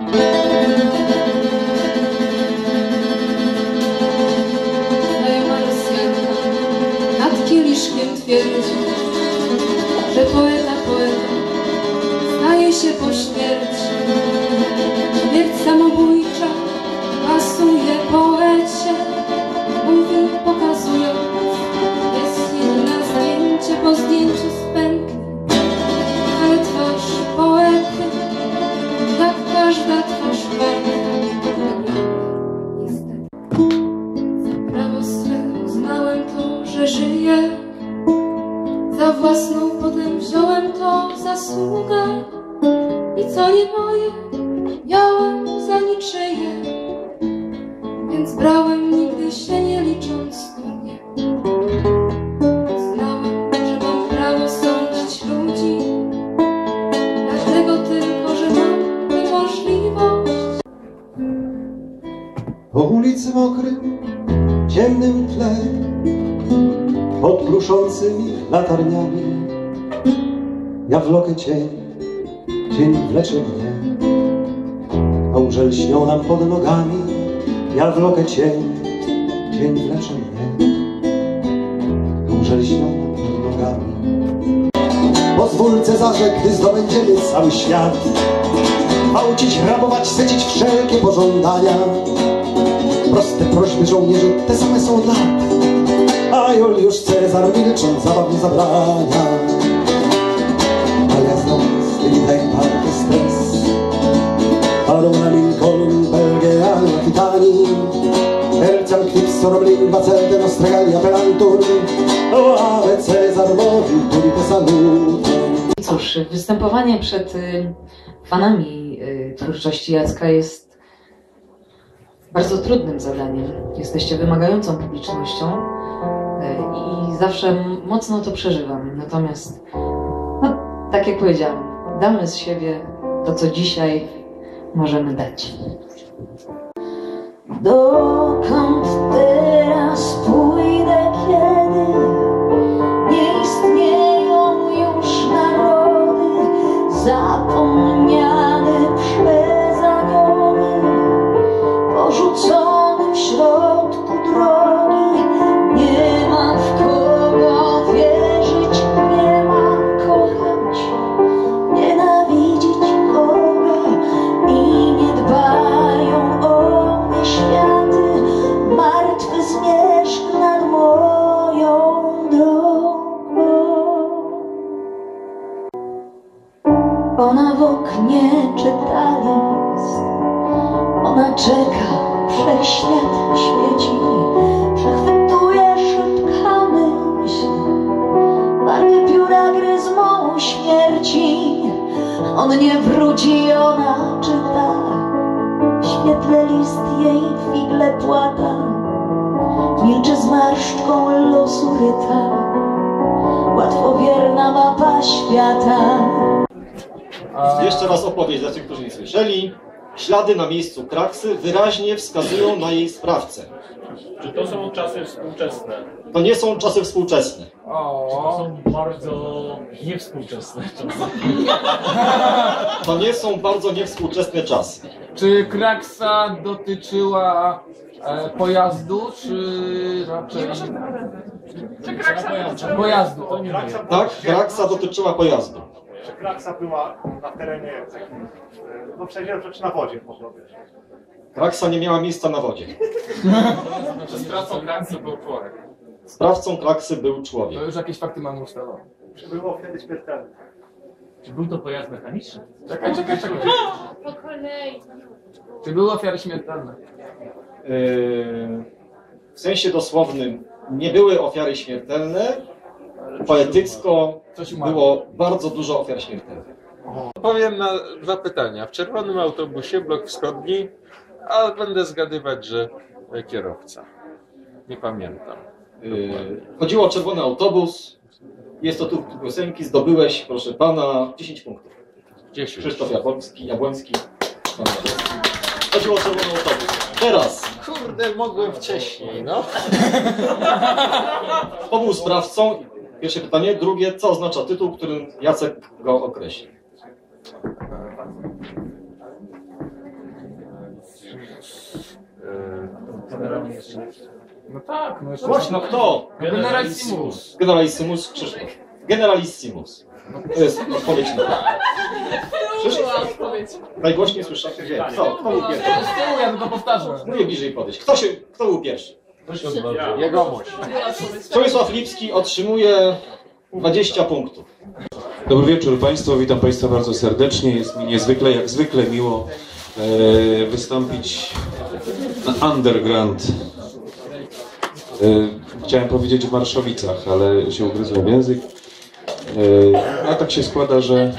Znajoma Rosjanka nad kieliszkiem twierdzi, że poeta staje się po śmierci. Śmierć samobójcza pasuje poecie, mówi pokazując, jest inne zdjęcie po zdjęciu z pętli, ale twarz poety, jak każda twarz warta, wygląda niestety. Za prawo swe uznałem to, że żyję, za własną potem wziąłem to zasługę i co nie moje, miałem za niczyje, więc brałem nigdy się nie licząc dumnie. Znałem, że mam prawo sądzić ludzi, dlatego tylko, że mam tę możliwość. Po ulicy mokrym, ciemnym tle, pod kruszącymi latarniami, ja wlokę cień, cień wlecze mnie, a łże lśnią nam pod nogami. Ja wlokę cień, cień wlecze mnie, a łże lśnią nam pod nogami. Pozwól Cezarze, gdy zdobędziemy cały świat, gwałcić, rabować, sycić wszelkie pożądania. Proste prośby żołnierzy, te same są od lat, a Juliusz Cezar milcząc zabaw nie zabrania. A ja znowu stylidaj party stres, Aruna Lincoln, Belgia, Aquitani, Erciam, Knix, Roblin, Vacelde, Nostregalia, Pelantur, o ave Cezar mówił, turite salutem. Cóż, występowanie przed fanami twórczości Jacka jest bardzo trudnym zadaniem. Jesteście wymagającą publicznością i zawsze mocno to przeżywam. Natomiast, no, tak jak powiedziałam, damy z siebie to, co dzisiaj możemy dać. Dokąd teraz pójdę, kiedy nie istnieją już narody zapomniane przez anioły, porzucony w środku drogi. Nie ma w kogo wierzyć, nie ma kochać, nienawidzić kogo i nie dbają o mnie światy. Martwy zmierzch nad moją drogą. Ona w oknie czyta list, ona czeka, wszechświat świeci, przechwytuje szybka myśl, barwy pióra gryzmą śmierci. On nie wróci, ona czyta, w świetle list jej figle płata, milczy zmarszczką losu ryta, łatwowierna mapa świata. Jeszcze raz opowieść dla tych, którzy nie słyszeli. Ślady na miejscu kraksy wyraźnie wskazują na jej sprawcę. Czy to są czasy współczesne? To nie są czasy współczesne. To są bardzo niewspółczesne czasy. To nie są bardzo niewspółczesne czasy. Czy kraksa dotyczyła pojazdu, czy raczej... Czy kraksa pojazdu? To nie Tak, kraksa dotyczyła pojazdu. Czy kraksa była na terenie, no przejdziemy rzecz na wodzie po prostu. Kraksa nie miała miejsca na wodzie. Czy sprawcą kraksy był człowiek? Sprawcą kraksy był człowiek. To już jakieś fakty mamy ustalone. Czy było wtedy śmiertelne? Czy był to pojazd mechaniczny? Czekaj. Po kolei. Czy były ofiary śmiertelne? W sensie dosłownym nie były ofiary śmiertelne. Poetycko było bardzo dużo ofiar śmiertelnych. Powiem na dwa pytania. W czerwonym autobusie, blok wschodni, a będę zgadywać, że kierowca. Nie pamiętam. Chodziło o czerwony autobus. Jest to tu piosenki. Zdobyłeś, proszę pana, 10 punktów. 10. Krzysztof Jabłoński. Chodziło o czerwony autobus. Teraz. Kurde, mogłem wcześniej, no. Kto był sprawcą? Pierwsze pytanie. Drugie, co oznacza tytuł, którym Jacek go określi? No tak, no jeszcze... Głośno kto? Generalissimus. Generalissimus Krzysztof. Generalissimus. To jest odpowiedź na to. Najgłośniej słyszę. Gdzie? Kto? Kto był pierwszy? Z tyłu ja tylko powtarzam. Mówię bliżej podejść. Kto był pierwszy? Jegomość. Przemysław Lipski otrzymuje 20 punktów. Dobry wieczór Państwu, witam Państwa bardzo serdecznie. Jest mi niezwykle, jak zwykle miło wystąpić na Underground. Chciałem powiedzieć w Marszowicach, ale się ugryzłem w język. A tak się składa, że...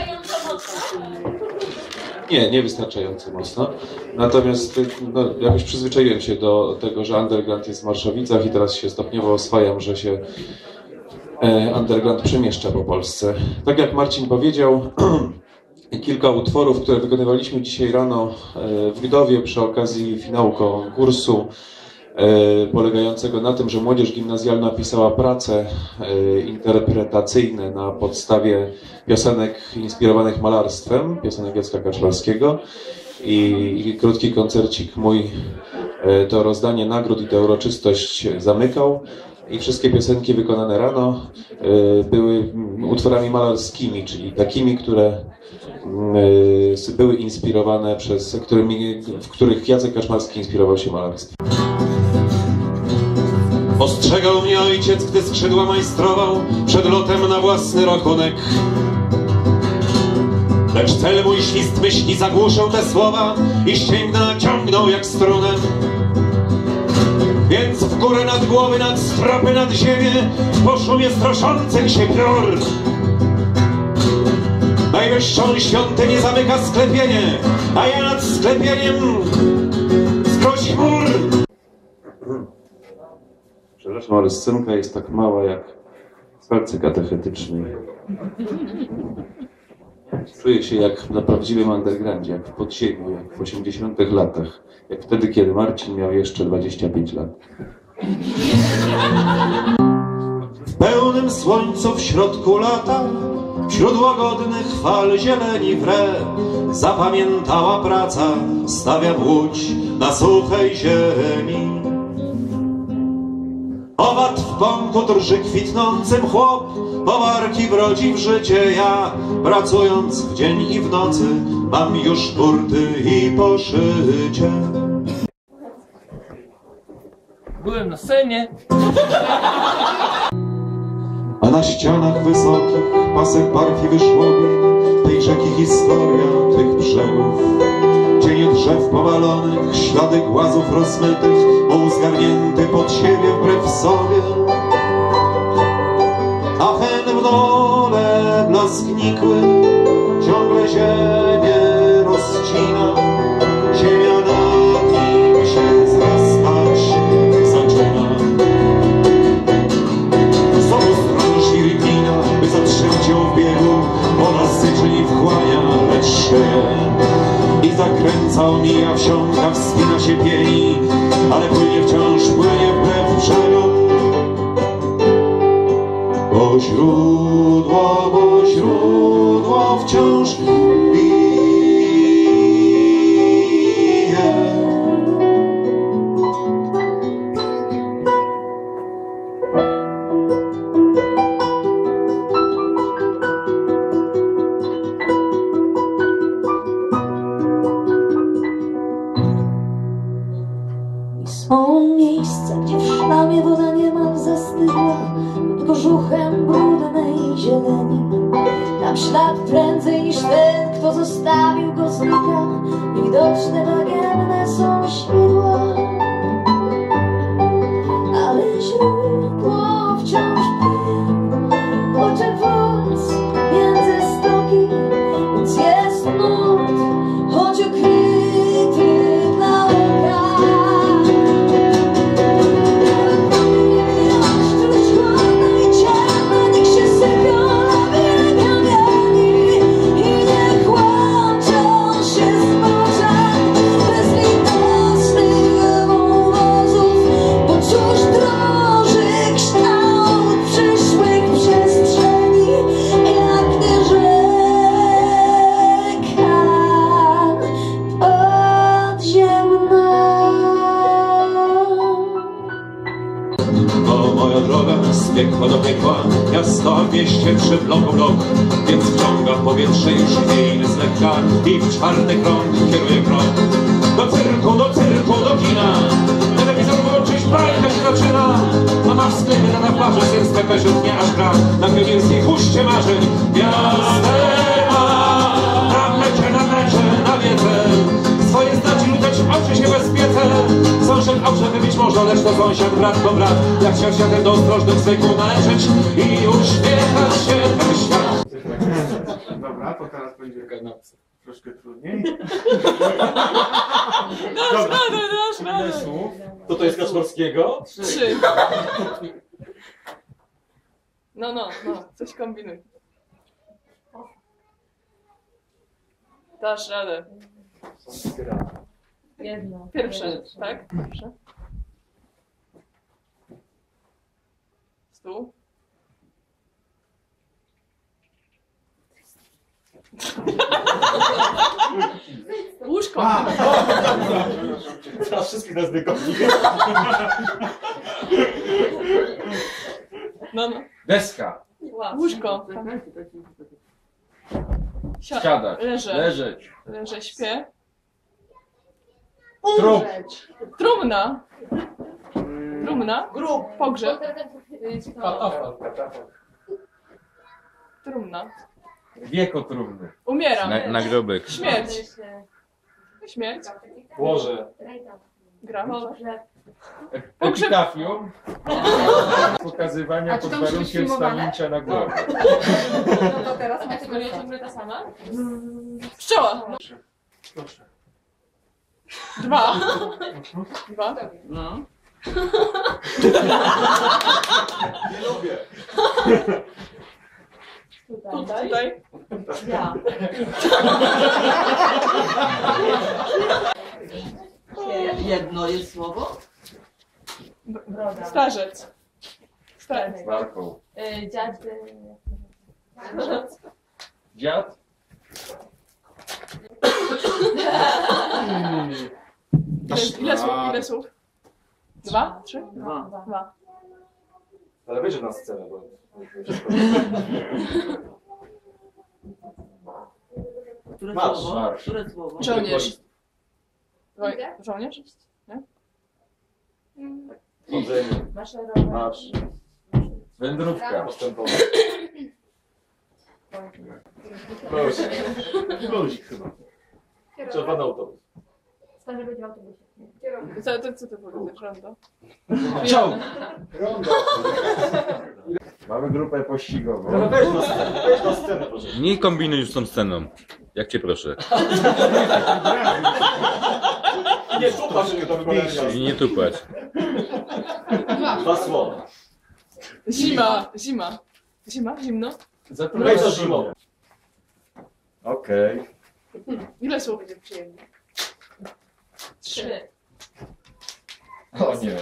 Nie wystarczająco mocno. Natomiast no, jakoś przyzwyczaiłem się do tego, że Underground jest w Marszowicach i teraz się stopniowo oswajam, że się Underground przemieszcza po Polsce. Tak jak Marcin powiedział, kilka utworów, które wykonywaliśmy dzisiaj rano w Grydowie przy okazji finału konkursu, polegającego na tym, że młodzież gimnazjalna pisała prace interpretacyjne na podstawie piosenek inspirowanych malarstwem, piosenek Jacka Kaczmarskiego i krótki koncercik mój to rozdanie nagród i tę uroczystość zamykał. I wszystkie piosenki wykonane rano były utworami malarskimi, czyli takimi, które były inspirowane w których Jacek Kaczmarski inspirował się malarstwem. Ostrzegał mnie ojciec, gdy skrzydła majstrował przed lotem na własny rachunek. Lecz cel mój świst myśli zagłuszał te słowa i ścięgna ciągnął jak strunę. Więc w górę nad głowy, nad stropy, nad ziemię, po szumie stroszących się piór. Najwyższą świątynię zamyka sklepienie, a ja nad sklepieniem skroci mur. Przepraszam, ale scenka jest tak mała jak w palce katechetycznej. Czuję się jak na prawdziwym undergroundzie, jak w podziemiu, jak w 80 latach. Jak wtedy, kiedy Marcin miał jeszcze 25 lat. W pełnym słońcu w środku lata, wśród łagodnych fal zieleni wre, zapamiętała praca, stawiam łódź na suchej ziemi. Owad w pąku drży kwitnącym chłop, powarki wrodzi w życie ja, pracując w dzień i w nocy, mam już burty i poszycie. Byłem na scenie. A na ścianach wysokich pasek barw i wyszłobi tej rzeki historia tych brzegów. Cienie drzew powalonych, ślady głazów rozmytych, muł zgarnięty pod siebie wbrew sobie. A hen w dole blask nikły ciągle ziemię rozcina. Ziemia nad nim się zrastać zaczyna. Z obu stron żwir i glina, by zatrzymać ją w biegu, ona syczy i wchłania, lecz szyję. I zakręca, omija, wsiąka, wspina się, pieni, ale płynie wciąż, płynie wbrew brzegu. Bo źródło wciąż bije. Są miejsca, gdzie w szlamie woda niemal zastygła pod kożuchem brudnej zieleni. Tam ślad prędzej niż ten, kto zostawił go znika. Niewidoczne, bagienne są światła, ale źródło wciąż pije. Płacze wódz między stoki, więc jest nut, choć ukryty dla oka. Cóż droży rąk, więc wciągam powietrze już chwilę z lekka i w czwarty krąg kieruję krąg. Do cyrku, do kina. Telewizor włączyć, bajka się zaczyna. Mama w sklepie, tata w barze, syn z peperzy dnia aż gra. Na pionierskiej huście marzeń gwiazdę ma. Na mecie, na wiece. Swoje zdać i lutać, oczy się bezpiece. Sąsiad owszem wybić można, lecz to sąsiad, brat to brat. Jak chciał się ten do ostrożnych zwykł należeć i uśmiechać się ten świat. Dobra, to teraz będzie troszkę trudniej. Dasz radę. To jest Kaczmarskiego? 3. No, coś kombinuj. Dasz radę. Jedno. Pierwsze, tak? Pierwsze. Stół. Łóżko. Teraz wszystkich nas wykopni. No. Deska. Łóżko. Siadać. Leżeć. Leżeć. Śpię. Trup. Trumna. Grób. Pogrzeb. Trumna. Wieko trumny. Umieram. Nagrobek. Śmierć. Łoże. Gram. Epitafium. Pokazywania pod warunkiem stanięcia na głowę. No to teraz Kategoria ciągle ta sama? Pszczoła. Proszę. 2. No. Nie lubię. Tutaj. Ja. Jedno jest słowo? Broda. Starzec. Walką. Dziad. Dziad. Ile słów? 2? 3? 2. Ale wyjdzie na scenę, bo... Które Marsz. słowo? Marsz. Które słowo? Żołnierz. Żołnierz? Nie? Chodzenie. Maszerowe. Marsz. Wędrówka. Postępowe. Luzik chyba. Czerwony autobus. Starzy być w autobusie. Co ty powiedziesz? Rondo? Ciąg. Mamy grupę pościgową. Weź na scenę, proszę. Nie kombinuj już z tą sceną. Jak cię proszę. Nie, tupasz mnie do wykonania. I nie tupać. 2 słowa. Zima. Zimno. Weź to zimą. Okej. Ile słów będzie przyjemnie? 3. O nie.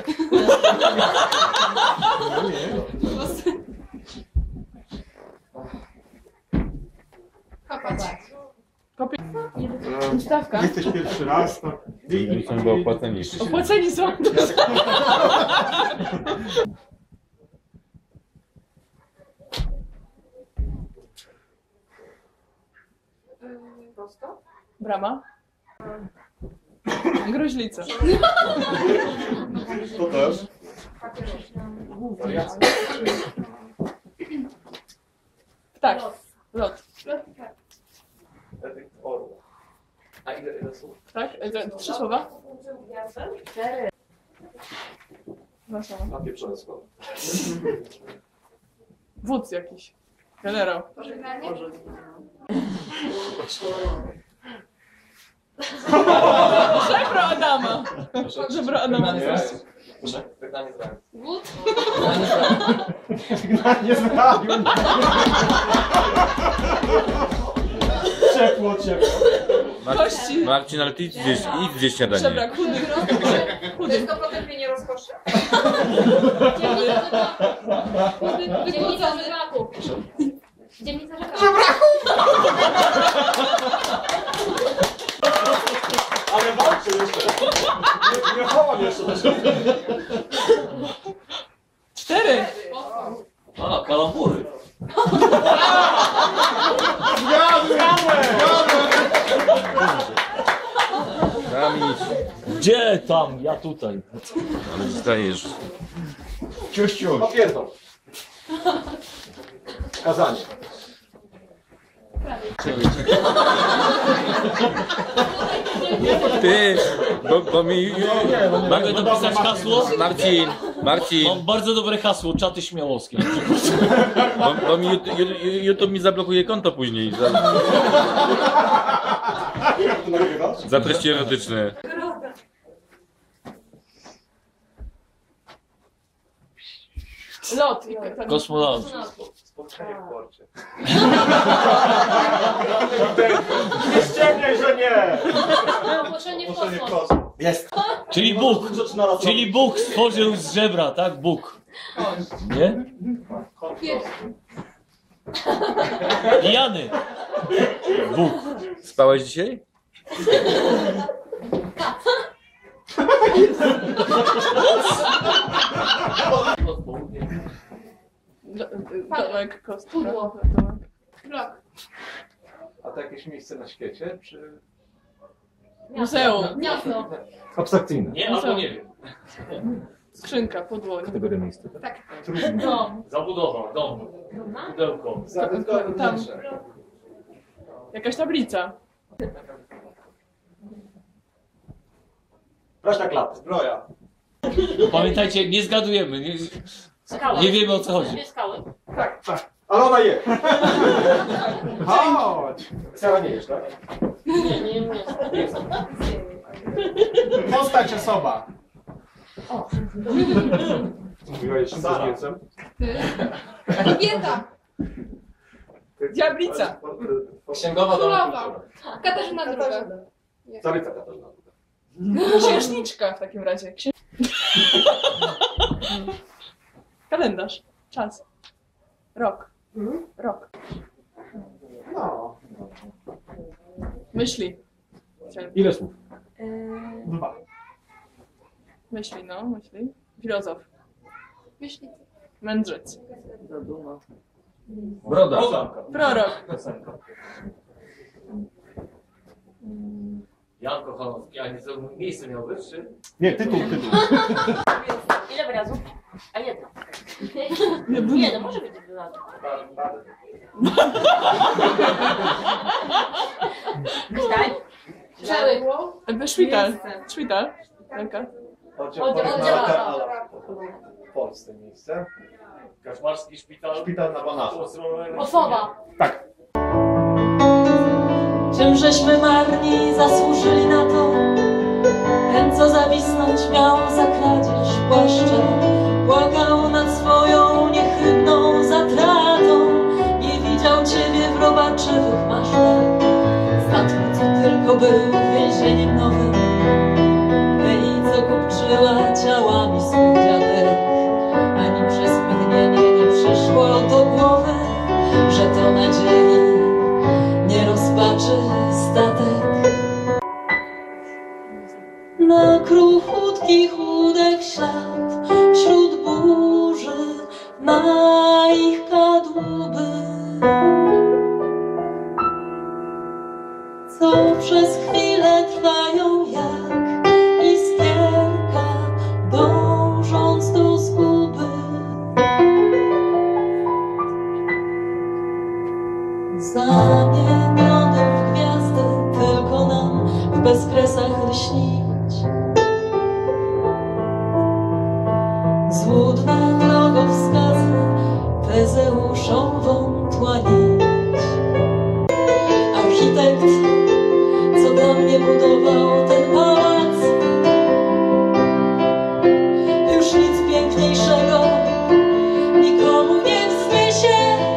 Ustawka. Jesteś pierwszy raz, to... Są chyba opłaceni. Opłaceni są. Brama. Groźlica. To też. Ptak. Lot. Orła. A ile słów? Tak? 3 słowa? 4. 2 słowa. Napieprzone słowa. Wódz jakiś. Generał. Pożegnanie? Żebro Adama. Żebro Adama. Proszę? Wygnanie z ręki. Wód? Nie zrobił. Ciepło. Kości. Marcin, ale ty idź gdzieś śniadanie. Żebrak. Chudy. To jest 100% mnie nie rozkoszy. Dzielnica żebraków. Dzielnica żebraków. Ale walczy jeszcze. Nie chowam jeszcze. 4. A, kalambury. Gdzie tam? Ja tutaj. Ale zostajesz. Ciuś. Popierdol. Kazanie. Ty, bo mi... Mogę dopisać hasło? Marcin. Mam bardzo dobre hasło, czaty śmiałowskie. Bo mi YouTube mi zablokuje konto później. Za treści erotyczne. Lot. Kosmonaut. Spotkanie w porcie. Nie ściemniaj, że nie! Ogłoszenie w Ogłoszenie w kosmos. kosmos. Jest. Czyli Bóg stworzył z żebra, tak? Bóg. Nie? Pijany. Bóg. Spałeś dzisiaj? Domek, Pudło. Blok. A to jakieś miejsce na świecie, czy... Muzeum. Miasto. Abstrakcyjne. Nie, albo nie wiem. Skrzynka, pudło. Kategoria miejsca. Tak. Dom. Zabudowa, dom, pudełko. Zabytkowe Tam. wnętrze. Jakaś tablica. Prośna klat. Zbroja. Pamiętajcie, nie zgadujemy. Nie wiemy, o co chodzi. Dwie skały. Tak. Ale ona je. Chodź! Sara nie jesz, tak? Nie. Postać osoba. Mówiłeś z mięsem? Kobieta. Diablica. Księgowa do Królowa. Katarzyna II. Caryca Katarzyna. Księżniczka w takim razie. Kalendarz. Czas. Rok. Rok. No. Myśli. Ile słów? 2. Myśli, no, myśli. Filozof. Myśli. Mędrzec. Broda. Prorok. Jan Kochanowski, a nie co miejsce miał być, czy? Nie, tytuł. Ile wyrazów? A jedno. Nie, no może być wyrazów. Zdań? Przełyk. Szpital. Szpital. Ręka. Oddział. W Polsce miejsce. Kaszmarski szpital. Szpital na Banachu. Osoba. Tak. Czym żeśmy marni zasłużyli na to? Ten, co zawisnąć miał za kradzież płaszcza, płakał nad swoją niechybną zatratą. Nie widział ciebie w robaczywych masztach, statku, co tylko był więzieniem nowym. Tej, co kupczyła ciałami swój dziadek, ani przez mgnienie nie przyszło do głowy, że to nadziei nie rozpaczy statek. Na kruchutki chudek ślad wśród burzy, na ich kadłuby, co przez chwilę trwają jak iskierka, dążąc do zguby. Zamienionym w gwiazdy, tylko nam w bezkresach lśnić. Złudne drogowskazy Tezeuszom wątła nić. Architekt, co dla mnie budował ten pałac, już nic piękniejszego nikomu nie wzniesie.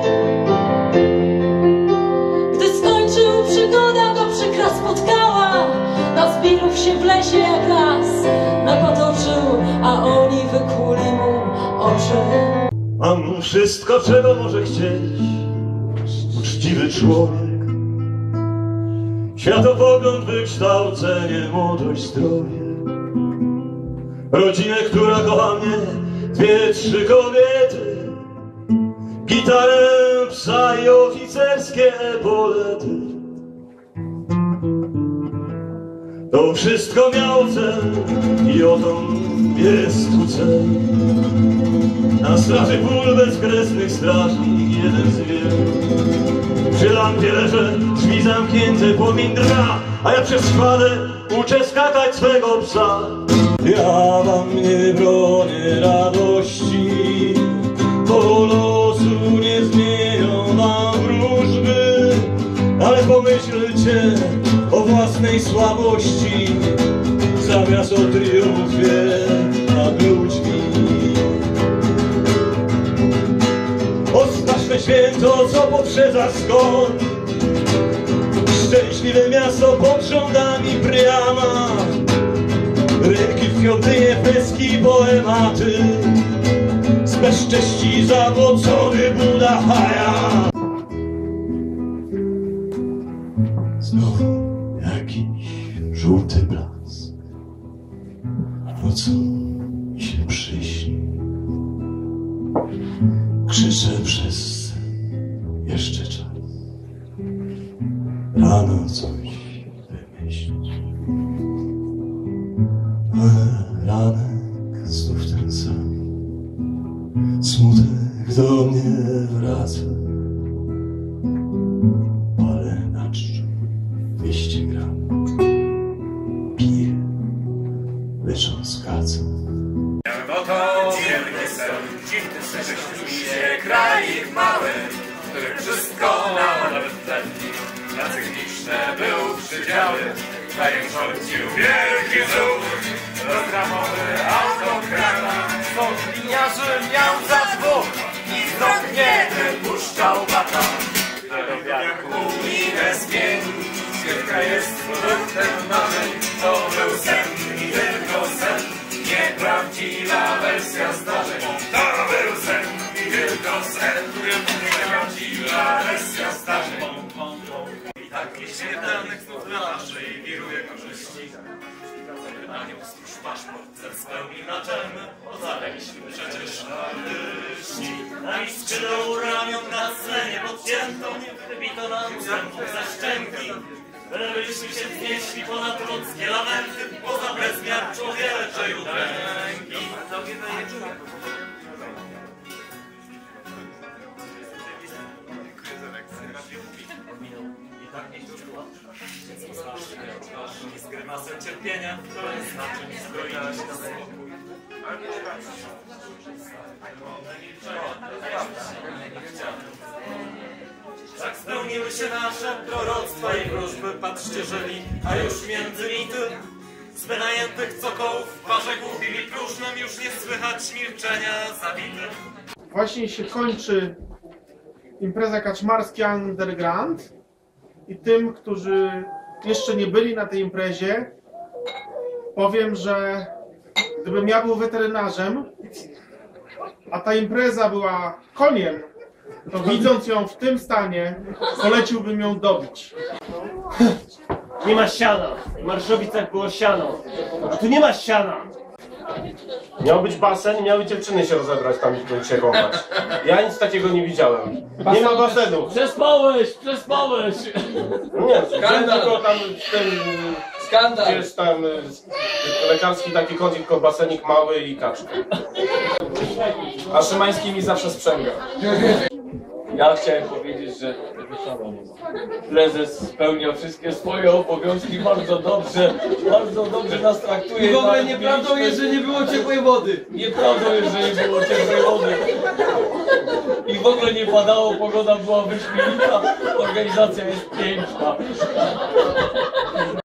Gdy skończył, przygoda go przykra spotkała. Na zbirów się w lesie jak las napotoczył, a oni wykuli mu oczy. Mam wszystko, czego może chcieć uczciwy człowiek. Światopogląd, wykształcenie, młodość, zdrowie. Rodzinę, która kocha mnie, 2-3 kobiety, gitarę, psa i oficerskie epolety. To wszystko miało cel i oto jest tu cel. Na straży pól bezkresnych strażnik jeden z wielu. Przy lampie leżę, drzwi zamknięte, płomień drga, a ja przez szpadę uczę skakać swego psa. Ja wam nie bronię radości, bo losu nie zmienią wam wróżby, ale pomyślcie o własnej słabości, zamiast o triumfie nad ludźmi. Ostatnie święto, co poprzedza skąd, szczęśliwe miasto pod rządami Priama, rybki w świątynie, freski, poematy, z bezcześci zawodcony Buddha Haja. Znowu jakiś żółty blask nocą mi się przyśni. Krzyczę przez sen, jeszcze czas, rano coś wymyślić. Ale ranek znów ten sam, smutek do mnie wraca. Palę na czczu 200 gram, piję, lecząc kaca. No to wielki sen, dziwny sen, rzeczywiście kraik mały, który wszystko miał nawet wtedy. Na cykliczne był przydziały, krajem rządził wielki żółw, programowy autokrata. Stąd liniarzy miał za dwóch i znów nie wypuszczał bata. Jak minę zmieni, świeczka jest produktem marzeń, to był sen i tylko sen. Nieprawdziwa wersja zdarzeń. To był sen i tylko sen. Nieprawdziwa wersja zdarzeń. I tak nieśmiertelnych snów na naszej wiruje korzyści. Anioł stróż paszport cel spełni na czem ocaleliśmy przecież artyści. Na ich skrzydeł ramion na scenie podcięto, wybito nam zębów ze szczęki. Byliśmy się wznieśli ponad ludzkie lamenty, poza bezmiar człowieczej udręki. I tak niech to było. Z grymasem cierpienia, to jest na czym zbroić na spokój. Tak spełniły się nasze proroctwa i wróżby, patrzcie żyli, a już między mity z wynajętych cokołów w parze głupim i próżnym już nie słychać milczenia zabitym. Właśnie się kończy impreza kaczmarski Underground i tym, którzy jeszcze nie byli na tej imprezie, powiem, że gdybym ja był weterynarzem, a ta impreza była koniem, to widząc ją w tym stanie, poleciłbym ją dobić. Nie ma siana. W Marszowicach było siano. A tu nie ma siana. Miał być basen i miały dziewczyny się rozebrać tam i się kąpać. Ja nic takiego nie widziałem. Nie ma basenu. Przespałeś! Nie, skandal. Tylko tam w tym... Skandal. Gdzieś tam lekarski taki kącik, tylko basenik mały i kaczka. A Szymański mi zawsze sprzęga. Ja chciałem powiedzieć, że prezes spełnia wszystkie swoje obowiązki bardzo dobrze nas traktuje. I w ogóle nieprawdą jest, że nie było ciepłej wody. Nieprawdą jest, że nie było ciepłej wody. I w ogóle nie padało, pogoda była wyśmienita, organizacja jest piękna.